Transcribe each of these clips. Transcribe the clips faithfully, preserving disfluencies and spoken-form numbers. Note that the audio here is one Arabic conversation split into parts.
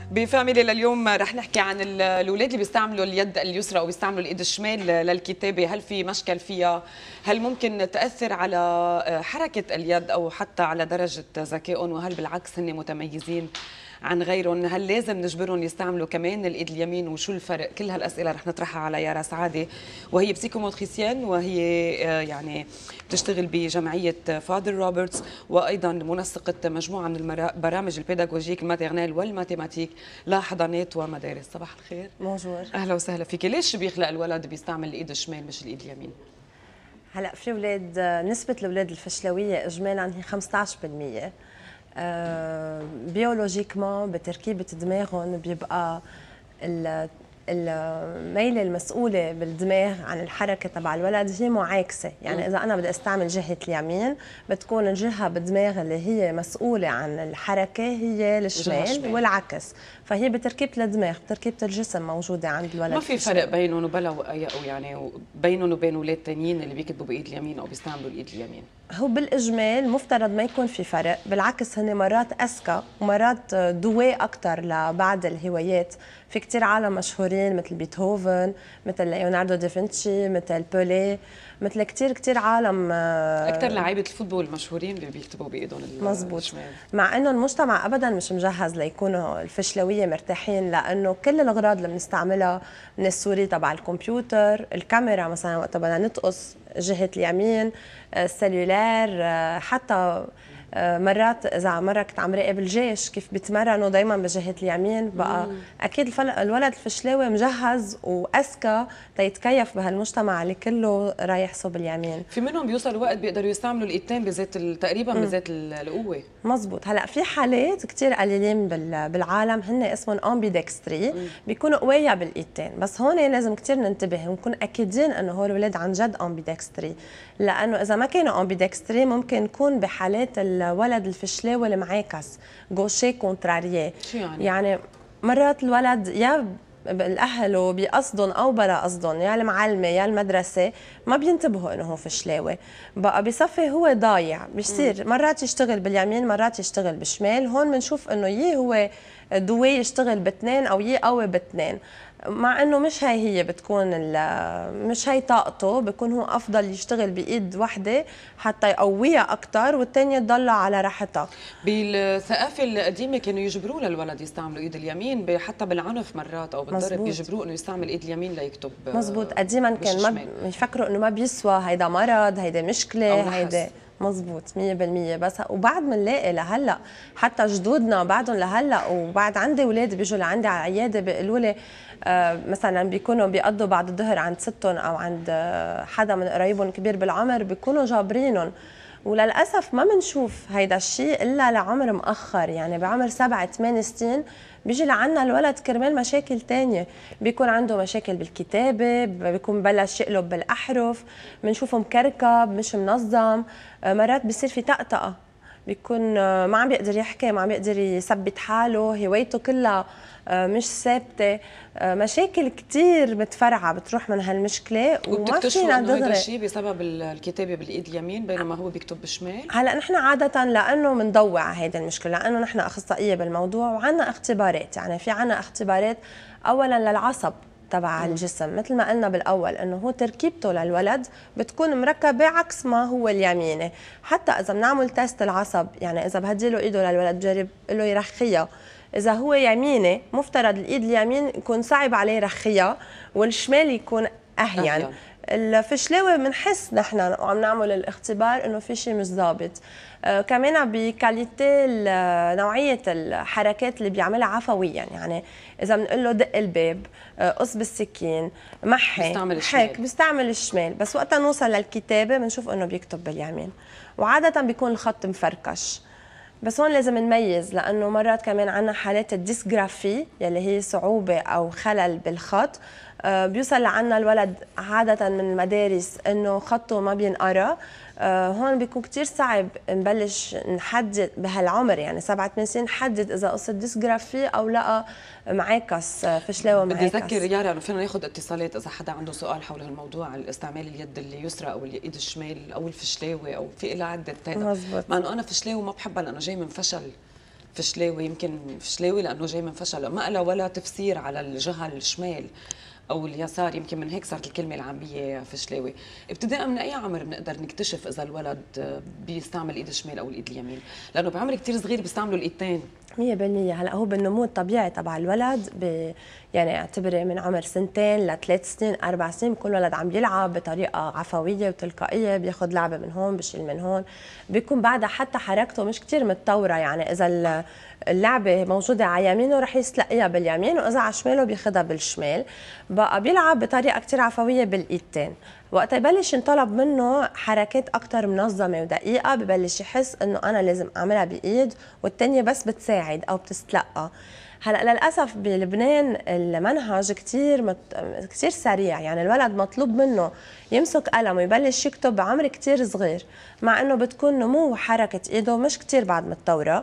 بفاميلي لليوم رح نحكي عن الاولاد اللي بيستعملوا اليد اليسرى او بيستعملوا الايد الشمال للكتابه، هل في مشكل فيها؟ هل ممكن تاثر على حركه اليد او حتى على درجه ذكائهم؟ وهل بالعكس هن متميزين عن غيرهم؟ هل لازم نجبرهم يستعملوا كمان الايد اليمين وشو الفرق؟ كل هالاسئله رح نطرحها على يارا سعاده، وهي بسيكوموتريسيان، وهي يعني بتشتغل بجمعيه فادر روبرتس، وايضا منسقه مجموعه من البرامج البيداغوجيك الماتيرنال والماتيماتيك لحضانات ومدارس. صباح الخير. بونجور. اهلا وسهلا فيك. ليش بيخلق الولد بيستعمل الايد الشمال مش الايد اليمين؟ هلا في اولاد، نسبه الاولاد الفشلويه اجمالا هي خمسة عشر بالمئة. آه بيولوجيكمان بتركيبه دماغهم بيبقى الميله المسؤوله بالدماغ عن الحركه تبع الولد هي معاكسه، يعني اذا انا بدي استعمل جهه اليمين بتكون الجهه بالدماغ اللي هي مسؤوله عن الحركه هي الشمال والعكس، فهي بتركيبه الدماغ بتركيبه الجسم موجوده عند الولد. ما في فرق بينهم وبلا يعني بينهم وبين اولاد ثانيين اللي بيكتبوا بايد اليمين او بيستعملوا الايد اليمين؟ هو بالاجمال مفترض ما يكون في فرق، بالعكس هن مرات اذكى ومرات دوي اكثر لبعض الهوايات. في كثير عالم مشهورين مثل بيتهوفن، مثل ليوناردو دافنشي، مثل بوليه، مثل كثير كثير عالم. اكثر لعيبه الفوتبول المشهورين اللي بيكتبوا بايدهم مزبوط. الشمال، مع انه المجتمع ابدا مش مجهز ليكونوا الفشلويه مرتاحين، لانه كل الاغراض اللي بنستعملها من السوري تبع الكمبيوتر، الكاميرا مثلا وقت بدنا نتقص جهه اليمين، السلولار، حتى مرات اذا مره كنت عم راقب الجيش كيف بيتمرنوا دائما بجهه اليمين، بقى مم. اكيد الولد الفشلاوي مجهز واذكى تيتكيف بهالمجتمع اللي كله رايح صوب اليمين. في منهم بيوصل وقت بيقدروا يستعملوا الايدتين بذات تقريبا بذات القوه. مزبوط. هلا في حالات كثير قليلين بالعالم هن اسمهم امبيدكستري، بيكونوا قوية بالايدتين، بس هون لازم كثير ننتبه ونكون اكيدين انه هول الاولاد عن جد امبيدكستري، لانه اذا ما كانوا امبيدكستري ممكن نكون بحالات الولد الفشلاوي المعاكس، غوشي كونتراريي. شو يعني؟ يعني مرات الولد يا الاهل بيقصدهم او بلا قصدهم، يا المعلمه يا المدرسه ما بينتبهوا انه هو فشلاوي، بقى بصفي هو ضايع، بيصير مرات يشتغل باليمين مرات يشتغل بالشمال. هون بنشوف انه يي هو دوي يشتغل باثنين او يي قوي باثنين، مع انه مش هي هي بتكون مش هي طاقته، بيكون هو افضل يشتغل بايد وحده حتى يقويها اكثر والثانيه تضلها على راحتها. بالثقافه القديمه كانوا يجبروا للولد يستعملوا ايد اليمين، حتى بالعنف مرات او بالضرب يجبروه انه يستعمل ايد اليمين ليكتب. مزبوط. قديما كان ما يفكروا انه ما بيسوى، هيدا مرض، هيدا مشكله، هيدا مزبوط مية بالمية. بس وبعد بنلاقي لهلا حتى جدودنا بعدهم لهلا، وبعد عندي اولاد بيجوا لعندي على العياده بيقولوا لي آه مثلا بيكونوا بيقضوا بعد الظهر عند ستهم او عند آه حدا من قرايبهم كبير بالعمر، بيكونوا جابرينهم، وللاسف ما بنشوف هيدا الشيء الا لعمر مؤخر، يعني بعمر سبع ثمان سنين بيجي لعنا الولد كرمال مشاكل ثانيه، بيكون عنده مشاكل بالكتابه، بيكون بلش يقلب بالاحرف، بنشوفه مكركب مش منظم، مرات بصير في طقطقه، بيكون ما عم بيقدر يحكي، ما عم بيقدر يثبت حاله، هوايته كلها مش ثابته، مشاكل كثير متفرعه بتروح من هالمشكله. وما فينا دغري هذا الشيء بسبب الكتابه بالايد اليمين بينما هو بيكتب بالشمال. هلا نحن عاده لانه بندوع على هيدي المشكله، لانه نحن اخصائيه بالموضوع وعندنا اختبارات، يعني في عندنا اختبارات اولا للعصب تبع الجسم، مثل ما قلنا بالاول انه هو تركيبته للولد بتكون مركبه عكس ما هو اليميني، حتى اذا بنعمل تيست العصب، يعني اذا بهدي له ايده للولد بجرب له يرخيها، اذا هو يميني مفترض الايد اليمين يكون صعب عليه يرخيها والشمال يكون اهين, أهين. الفشلاوي بنحس نحن وعم نعمل الاختبار انه في شيء مش ضابط. آه كمان بكاليتي نوعيه الحركات اللي بيعملها عفويا، يعني اذا بنقول له دق الباب، آه قص بالسكين، محي، بيستعمل الشمال، هيك بيستعمل الشمال، بس وقت نوصل للكتابه بنشوف انه بيكتب باليمين، وعاده بيكون الخط مفركش. بس هون لازم نميز، لانه مرات كمان عندنا حالات الديسغرافي يلي هي صعوبه او خلل بالخط، آه بيوصل لعنا الولد عاده من المدارس انه خطه ما بينقرا، آه هون بيكون كثير صعب نبلش نحدد بهالعمر، يعني سبعة ثمان سنين نحدد اذا قصه ديسغرافي او لا معاكس فشلاوه معاكس. بدي اذكر يارا انه فينا ناخذ اتصالات اذا حدا عنده سؤال حول هالموضوع، الاستعمال اليد اليسرى او الايد الشمال او الفشلاوي او في لها عده. مزبوط. مع انه انا فشلاوي ما بحبها لانه جاي من فشل فشلاوي، يمكن فشلاوي لانه جاي من فشل، ما لها ولا تفسير على الجهه الشمال او اليسار، يمكن من هيك صارت الكلمه العاميه فشلاوي. ابتداء من اي عمر بنقدر نكتشف اذا الولد بيستعمل ايد الشمال او الايد اليمين؟ لانه بعمر كثير صغير بيستعملوا الايدتين. مية بالمية. هلا هو بالنمو الطبيعي تبع الولد ب... يعني اعتبري من عمر سنتين لثلاث سنين اربع سنين كل ولد عم بيلعب بطريقه عفويه وتلقائيه، بياخذ لعبه من هون بشيل من هون، بيكون بعدها حتى حركته مش كثير متطوره، يعني اذا اللعبه موجوده على يمينه رح يستلقيها باليمين، واذا على شماله بياخذها بالشمال، بقى بيلعب بطريقه كثير عفويه بالايدتين. وقت يبلش ينطلب منه حركات اكثر منظمه ودقيقه ببلش يحس انه انا لازم اعملها بايد والثانيه بس بتساعد او بتستلقى. هلا للاسف بلبنان المنهج كثير مت... كثير سريع، يعني الولد مطلوب منه يمسك قلم ويبلش يكتب بعمر كثير صغير، مع انه بتكون نمو وحركه ايده مش كثير بعد متطوره،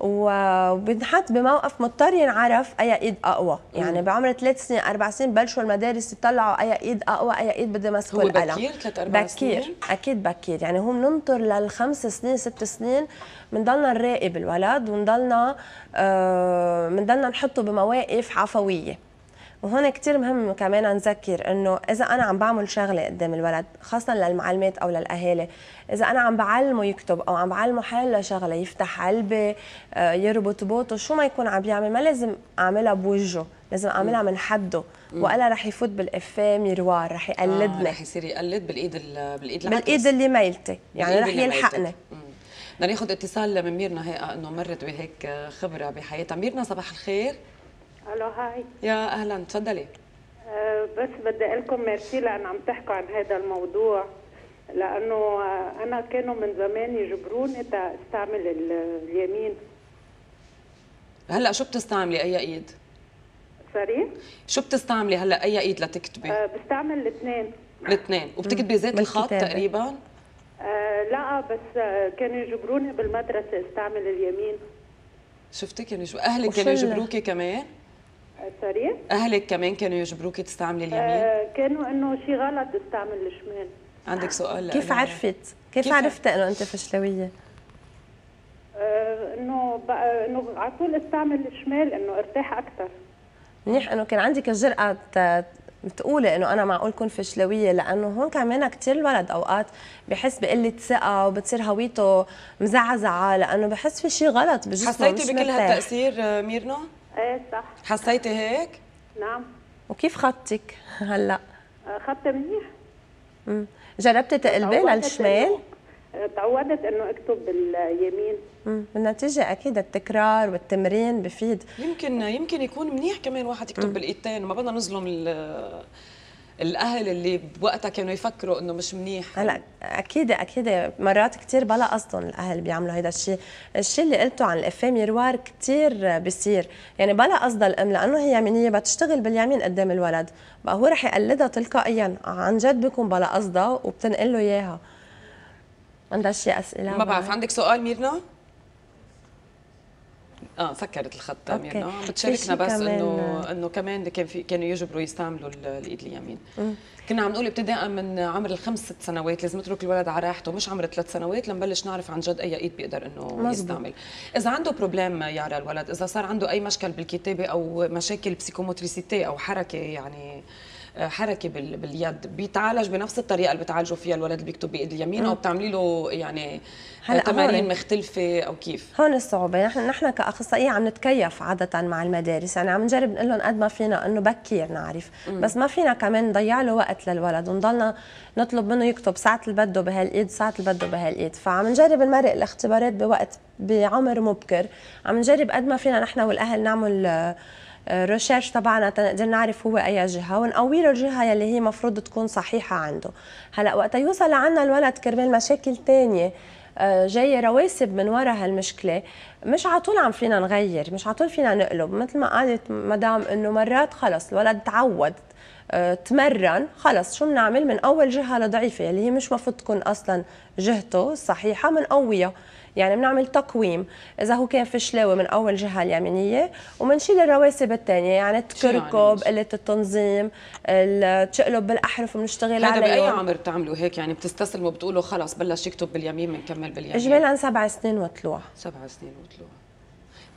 وبنحط بموقف مضطر ينعرف اي ايد اقوى، يعني بعمر ثلاث سنين اربع سنين بلشوا المدارس يطلعوا اي ايد اقوى، اي ايد بدي مسكوا القلم. هو بكير ثلاث اربع سنين؟ بكير، اكيد بكير، يعني هو بننطر للخمس سنين ست سنين بنضلنا نراقب الولد وبنضلنا آه بنضلنا نحطه بمواقف عفويه. وهون كثير مهم كمان نذكر انه اذا انا عم بعمل شغله قدام الولد، خاصه للمعلمات او للاهالي، اذا انا عم بعلمه يكتب او عم بعلمه حل شغله، يفتح علبه، يربط بوطه، شو ما يكون عم يعمل، ما لازم اعملها بوجهه، لازم اعملها من حده، والا رح يفوت بالافيه ميروار، رح يقلدني، آه رح يصير يقلد بالايد بالايد العكس، بالايد اللي ميلتي، يعني رح يلحقني. بدنا ناخذ اتصال من ميرنا، هي انه مرت بهيك خبره بحياتها. ميرنا صباح الخير. الو هاي. يا اهلا، تفضلي. أه بس بدي اقول لكم ميرسي لان عم تحكوا عن هذا الموضوع، لانه انا كانوا من زمان يجبروني استعمل اليمين. هلا شو بتستعملي، اي ايد؟ سوري؟ شو بتستعملي هلا، اي ايد لتكتبي؟ أه بستعمل الاثنين. الاثنين، وبتكتبي ذات الخط تقريبا؟ أه لا، بس كانوا يجبروني بالمدرسه استعمل اليمين. شفتي كانوا يجب... اهلك كانوا يجبروكي كمان؟ سوري؟ اهلك كمان كانوا يجبروكي تستعملي اليمين؟ أه كانوا انه شيء غلط استعمل الشمال. عندك سؤال؟ كيف عرفت؟ كيف, كيف عرفت انه انت فشلويه؟ أه انه بقى انه على طول استعمل الشمال انه ارتاح اكثر. منيح انه كان عندك الجرأة بتقولي انه انا معقول كون فشلويه، لانه هون كمان كثير الولد اوقات بحس بقله ثقه وبتصير هويته مزعزعه لانه بحس في شيء غلط بجسمه. حسيتي بكل هالتاثير ميرنا؟ ايه صح. حسيتي هيك؟ نعم. وكيف خطك هلا؟ خط منيح. امم جربتي تقلبي للشمال؟ تعودت انه اكتب باليمين. امم بالنتيجه اكيد التكرار والتمرين بفيد. يمكن يمكن يكون منيح كمان واحد يكتب بالايدتين، ما بدنا نظلم الاهل اللي بوقتها كانوا يفكروا انه مش منيح. هلا اكيد اكيد مرات كثير بلا قصدهم الاهل بيعملوا هذا الشيء، الشيء اللي قلته عن الافيه ميروار كثير بيصير، يعني بلا قصدها الام لانه هي يمينيه بتشتغل باليمين قدام الولد، بقى هو رح يقلدها تلقائيا، عن جد بيكون بلا قصدها وبتنقل له اياها. عندها شيء اسئله؟ ما بعرف، عندك سؤال ميرنا؟ اه سكرت الخط ميرنا، عم بتشاركنا بس انه انه كمان كان في كانوا يجبروا يستعملوا الايد اليمين. مم. كنا عم نقول ابتداء من عمر الخمس ست سنوات لازم نترك الولد على راحته، مش عمر ثلاث سنوات لنبلش نعرف عن جد اي ايد بيقدر انه مزبوط. يستعمل. اذا عنده بروبليم يارا الولد، اذا صار عنده اي مشكل بالكتابه او مشاكل بسيكوموتريسيتي او حركه، يعني حركه باليد، بيتعالج بنفس الطريقه اللي بتعالجوا فيها الولد اللي بيكتب بايد اليمين، او بتعملي له يعني تمارين مختلفه او كيف؟ هون الصعوبه، نحن نحن كاخصائيه عم نتكيف عاده مع المدارس، يعني عم نجرب نقول لهم قد ما فينا انه بكير نعرف، مم. بس ما فينا كمان نضيع له وقت للولد ونضلنا نطلب منه يكتب ساعه اللي بده بهالايد ساعه اللي بده بهالايد، فعم نجرب نمرق الاختبارات بوقت بعمر مبكر، عم نجرب قد ما فينا نحن والاهل نعمل الريسيرش تبعنا تنقدر نعرف هو اي جهه ونقوي له الجهه يلي هي المفروض تكون صحيحه عنده. هلا وقت يوصل لعنا الولد كرمال مشاكل ثانيه جايه رواسب من وراء هالمشكله، مش على طول عم فينا نغير، مش على طول فينا نقلب، مثل ما قالت مدام انه مرات خلص الولد تعود تمرن، خلص شو بنعمل؟ من اول جهه لضعيفه يلي هي مش مفروض تكون اصلا جهته الصحيحه، بنقويها، يعني بنعمل تقويم، اذا هو كان فشلاوي من اول جهه اليمينيه وبنشيل الرواسب الثانيه، يعني التكركب، قله التنظيم، التشقلب بالاحرف بنشتغل عليهم. هذا باي عمر بتعملوا هيك؟ يعني بتستسلموا بتقولوا خلص بلش يكتب باليمين بنكمل باليمين؟ اجمالا سبع سنين وطلوع. سبع سنين وطلوع.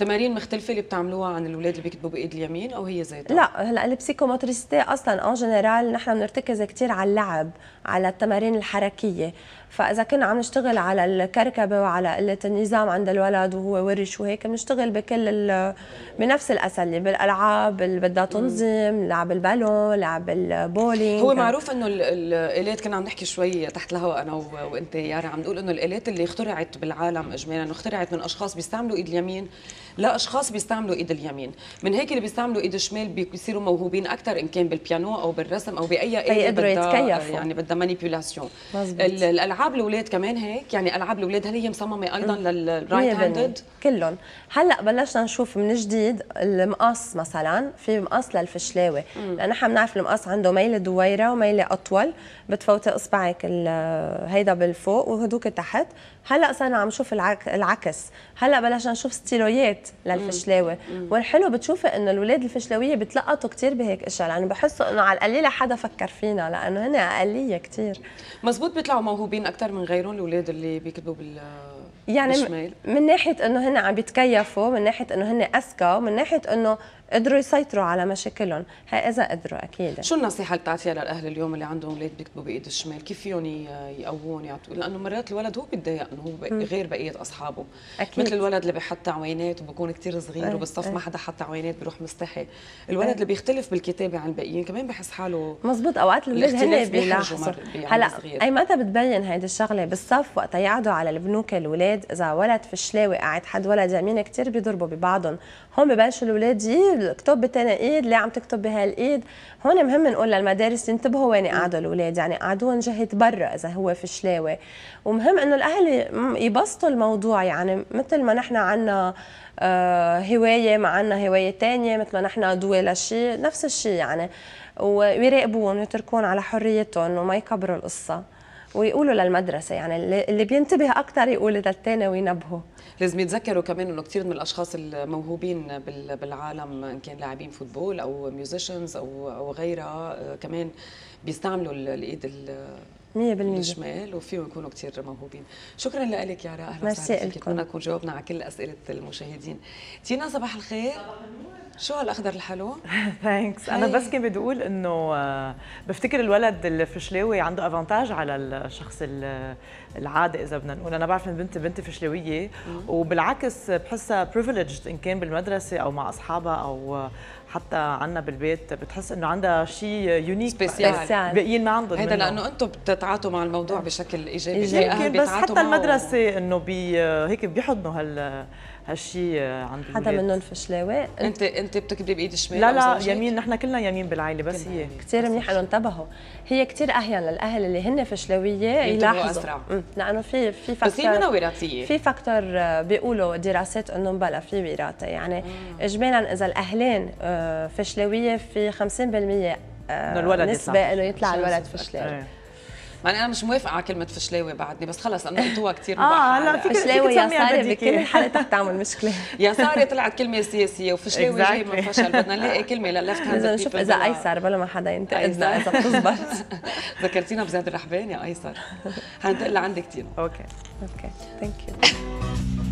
تمارين مختلفه اللي بتعملوها عن الاولاد اللي بيكتبوا بايد اليمين او هي زيتها؟ لا هلا البسيكوموتريستي اصلا ان جنرال نحن بنرتكز كثير على اللعب، على التمارين الحركيه، فاذا كنا عم نشتغل على الكركبه وعلى قله النظام عند الولد وهو ورش وهيك بنشتغل بكل بنفس الاساليب، بالالعاب اللي بدها تنظيم، لعب البالون، لعب البولينج. هو معروف انه الالات، كنا عم نحكي شوي تحت الهواء انا وانت يارا، عم نقول انه الالات اللي اخترعت بالعالم اجمالا اخترعت من اشخاص بيستعملوا ايد اليمين لاشخاص بيستعملوا ايد اليمين، من هيك اللي بيستعملوا ايد الشمال بيصيروا موهوبين اكثر ان كان بالبيانو او بالرسم او باي آلة بدها يعني بدها مانيبيولاسيون. الالعاب الاولاد كمان هيك، يعني العاب الاولاد هل هي مصممه ايضا للرايت هاندد؟ كلهم. هلا بلشنا نشوف من جديد المقص، مثلا في مقص للفشلاوي، لان نحن بنعرف المقص عنده ميله دويره وميله اطول، بتفوتي اصبعك هيدا بالفوق وهدوك تحت. هلا صرنا عم نشوف العكس، هلا بلشنا نشوف ستيلويات للفشلاوي، والحلو بتشوفي انه الاولاد الفشلاويه بتلقطوا كثير بهيك اشياء، لانه بحسوا انه على القليله حدا فكر فينا، لانه هن اقليه كثير. مزبوط، بيطلعوا موهوبين اكثر من غيرهم الاولاد اللي بيكتبوا بال يعني بالشمال. من ناحيه انه هن عم بيتكيفوا، من ناحيه انه هن اذكى، من ناحيه انه قدروا يسيطروا على مشاكلهم، هي اذا قدروا اكيد. شو النصيحه اللي بتعطيها للاهل اليوم اللي عندهم اولاد بيكتبوا بايد الشمال؟ كيف فيهم يقوون يعطوا؟ لانه مرات الولد هو بيتضايق انه هو غير بقيه اصحابه، أكيد. مثل الولد اللي بيحط عوينات وبكون كثير صغير أي. وبالصف أي. ما حدا حط عوينات بيروح مستحي، الولد أي. اللي بيختلف بالكتابه عن الباقيين كمان بحس حاله مزبوط. اوقات الاولاد هن بيلاحظوا. هلا اي متى بتبين هيدي الشغله بالصف، وقت يقعدوا على البنوك الاولاد، اذا ولد فشلاوي قاعد حد ولد يمين كثير بيضربوا ببعضهم، هون ببلشوا الاولاد اكتب بتاني ايد، ليه عم تكتب بهالايد؟ هون مهم نقول للمدارس ينتبهوا وين قعدوا الاولاد، يعني قعدوهم جهه برا اذا هو فشلاوي، ومهم انه الاهل يبسطوا الموضوع، يعني مثل ما نحن عنا آه هوايه، ما عنا هوايه ثانيه، مثل ما نحن ضوء لشيء، نفس الشيء يعني، ويراقبوهم ويتركون على حريتهم وما يكبروا القصه، ويقولوا للمدرسه، يعني اللي بينتبه اكثر يقول للثاني وينبهوا. لازم يتذكروا كمان انه كثير من الاشخاص الموهوبين بالعالم، ان كان لاعبين فوتبول او ميوزيشنز او او غيرها، كمان بيستعملوا الايد مية بالمية الشمال وفيهم يكونوا كثير موهوبين. شكرا لك يارا، اهلا وسهلا فيك، اتمنى نكون جاوبنا على كل اسئله المشاهدين. تينا صباح الخير. شو هالاخضر الحلو؟ ثانكس. انا بس كنت بدي اقول انه بفتكر الولد الفشلاوي عنده افانتاج على الشخص العادي اذا بدنا نقول. انا بعرف ان بنتي بنتي فشلاويه، وبالعكس بحسها بريفليجد ان كان بالمدرسه او مع اصحابها او حتى عنا بالبيت، بتحس انه عندها شيء يونيك سبيسيال باقيين ما عندهم. هذا لانه انتم بتتعاطوا مع الموضوع بشكل ايجابي، يمكن بس حتى المدرسه انه بي هيك بيحضنوا هال هالشيء عند حدا منهم فشلاوي. انت انت بتكتبي بايد الشمال؟ لا لا يمين، نحن كلنا يمين بالعائله، بس هي كثير منيح انه انتبهوا. هي كثير اهين للاهل اللي هن فشلاويه يلاحظوا اسرع، لانه في في فاكتور، بس هي منها وراثيه، في فاكتور بيقولوا دراسات انه بلا في وراثه، يعني اجمالا اذا الاهلين فشلاويه في خمسين بالمية نسبه انه يطلع الولد فشلاوي. يعني انا مش موافقه على كلمه فشلاوي بعدني، بس خلص انا قلتوها كثير اه لا في فشلاوي يا ساره بكل الحالات بتعمل مشكله. يا ساره طلعت كلمه سياسيه، وفشلاوي جاي من فشل، بدنا نلاقي كلمه لللفت هاند. بدنا نشوف اذا ايسر بلا ما حدا ينتقدنا اذا بتزبط. ذكرتينا بزاد الرحبان يا ايسر، هننتقل لعندك تينا. اوكي اوكي ثانك يو.